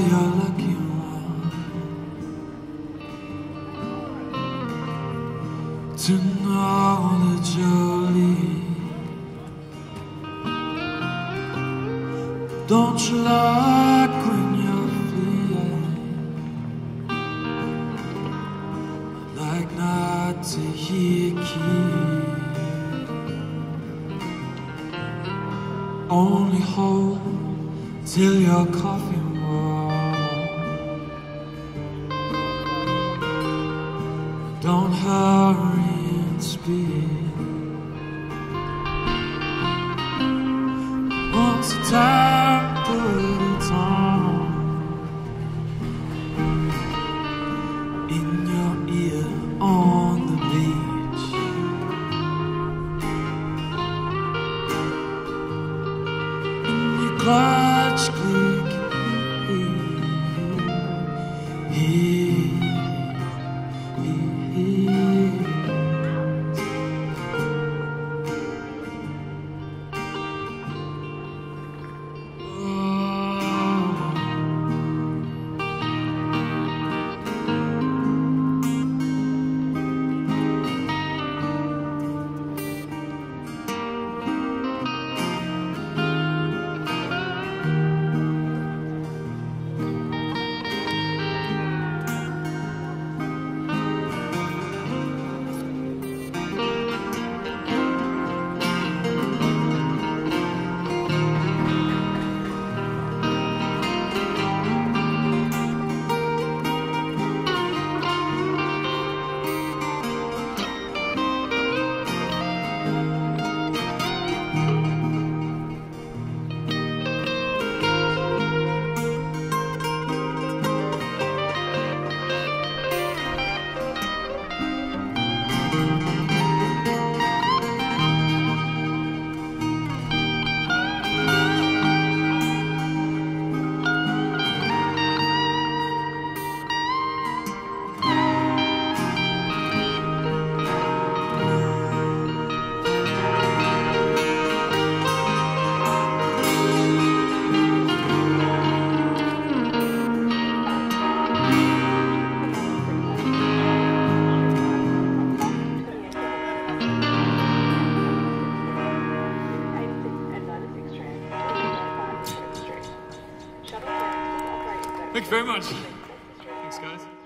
you're lucky one to know that you're leaving. Don't you like when you're fleeing? I'd like not to hear keys. Only hold till your coffin warm. Don't hurry and speed. Once a time, put it on in your ear on the beach. In your clutch click. Thanks very much. Thanks, guys.